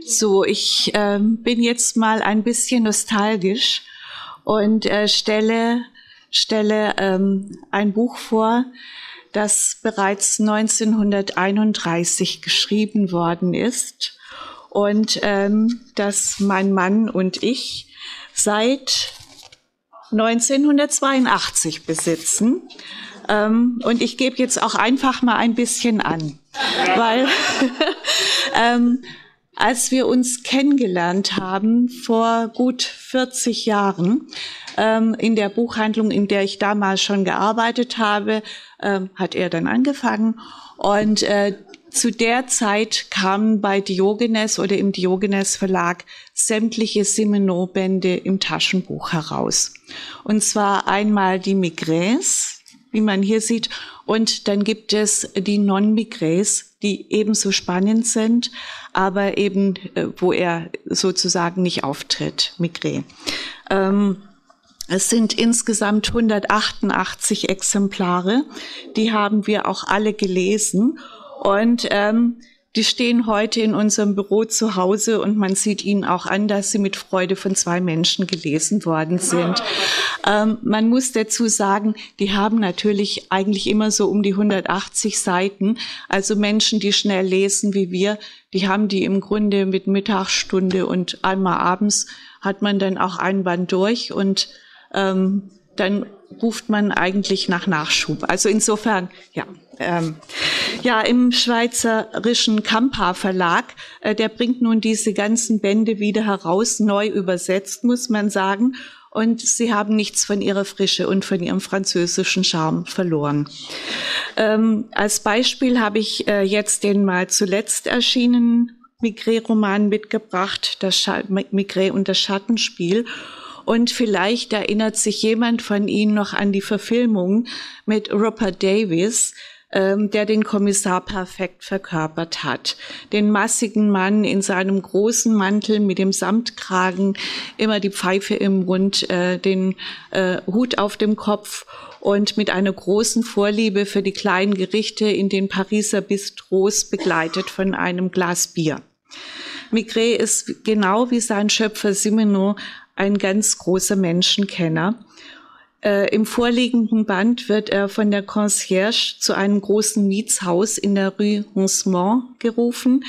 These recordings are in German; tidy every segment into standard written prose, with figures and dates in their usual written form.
So, ich bin jetzt mal ein bisschen nostalgisch und stelle ein Buch vor, das bereits 1931 geschrieben worden ist und das mein Mann und ich seit 1982 besitzen. Und ich gebe jetzt auch einfach mal ein bisschen an, weil als wir uns kennengelernt haben vor gut 40 Jahren in der Buchhandlung, in der ich damals schon gearbeitet habe, hat er dann angefangen und zu der Zeit kamen bei Diogenes oder im Diogenes Verlag sämtliche Simenon-Bände im Taschenbuch heraus. Und zwar einmal die Maigret, wie man hier sieht, und dann gibt es die Non-Maigret, die ebenso spannend sind, aber eben, wo er sozusagen nicht auftritt, Maigret. Es sind insgesamt 188 Exemplare, die haben wir auch alle gelesen. Und die stehen heute in unserem Büro zu Hause und man sieht ihnen auch an, dass sie mit Freude von 2 Menschen gelesen worden sind. Man muss dazu sagen, die haben natürlich eigentlich immer so um die 180 Seiten. Also Menschen, die schnell lesen wie wir, die haben die im Grunde mit Mittagsstunde und einmal abends hat man dann auch einen Band durch und dann ruft man eigentlich nach Nachschub. Also insofern, ja. Ja, im schweizerischen Kampa Verlag, der bringt nun diese ganzen Bände wieder heraus, neu übersetzt, muss man sagen. Und sie haben nichts von ihrer Frische und von ihrem französischen Charme verloren. Als Beispiel habe ich jetzt den mal zuletzt erschienenen Maigret-Roman mitgebracht, das Maigret und das Schattenspiel. Und vielleicht erinnert sich jemand von Ihnen noch an die Verfilmung mit Rupert Davis, der den Kommissar perfekt verkörpert hat. Den massigen Mann in seinem großen Mantel mit dem Samtkragen, immer die Pfeife im Mund, den Hut auf dem Kopf und mit einer großen Vorliebe für die kleinen Gerichte in den Pariser Bistros, begleitet von einem Glas Bier. Maigret ist genau wie sein Schöpfer Simenon ein ganz großer Menschenkenner. Im vorliegenden Band wird er von der Concierge zu einem großen Mietshaus in der Rue Roncemont gerufen.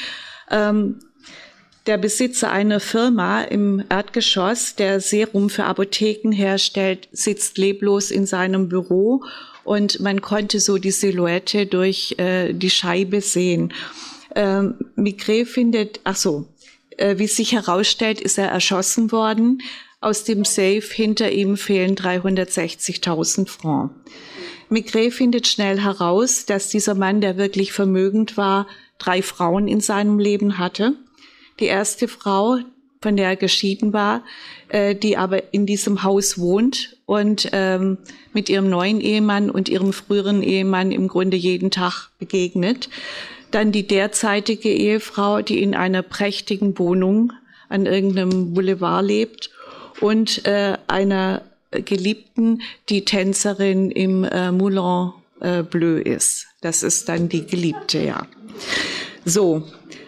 Der Besitzer einer Firma im Erdgeschoss, der Serum für Apotheken herstellt, sitzt leblos in seinem Büro und man konnte so die Silhouette durch die Scheibe sehen. Maigret findet, wie sich herausstellt, ist er erschossen worden. Aus dem Safe hinter ihm fehlen 360.000 Francs. Maigret findet schnell heraus, dass dieser Mann, der wirklich vermögend war, 3 Frauen in seinem Leben hatte. Die erste Frau, von der er geschieden war, die aber in diesem Haus wohnt und mit ihrem neuen Ehemann und ihrem früheren Ehemann im Grunde jeden Tag begegnet. Dann die derzeitige Ehefrau, die in einer prächtigen Wohnung an irgendeinem Boulevard lebt und einer Geliebten, die Tänzerin im Moulin Bleu ist. Das ist dann die Geliebte, ja. So,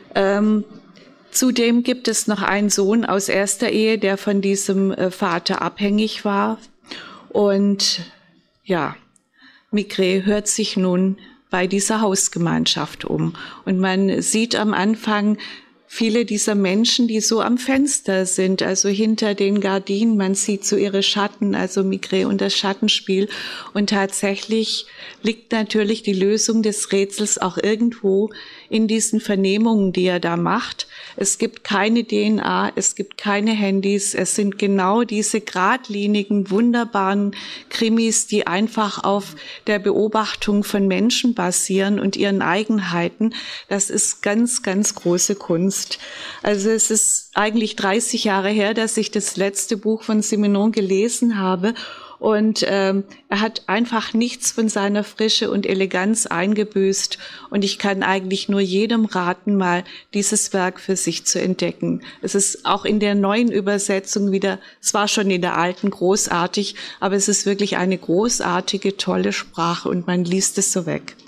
zudem gibt es noch einen Sohn aus erster Ehe, der von diesem Vater abhängig war. Und ja, Maigret hört sich nun bei dieser Hausgemeinschaft um. Und man sieht am Anfang viele dieser Menschen, die so am Fenster sind, also hinter den Gardinen. Man sieht so ihre Schatten, also Maigret und das Schattenspiel. Und tatsächlich liegt natürlich die Lösung des Rätsels auch irgendwo in diesen Vernehmungen, die er da macht. Es gibt keine DNA, es gibt keine Handys. Es sind genau diese geradlinigen, wunderbaren Krimis, die einfach auf der Beobachtung von Menschen basieren und ihren Eigenheiten. Das ist ganz, ganz große Kunst. Also es ist eigentlich 30 Jahre her, dass ich das letzte Buch von Simenon gelesen habe. Und er hat einfach nichts von seiner Frische und Eleganz eingebüßt. Und ich kann eigentlich nur jedem raten, mal dieses Werk für sich zu entdecken. Es ist auch in der neuen Übersetzung wieder, es war schon in der alten großartig, aber es ist wirklich eine großartige, tolle Sprache und man liest es so weg.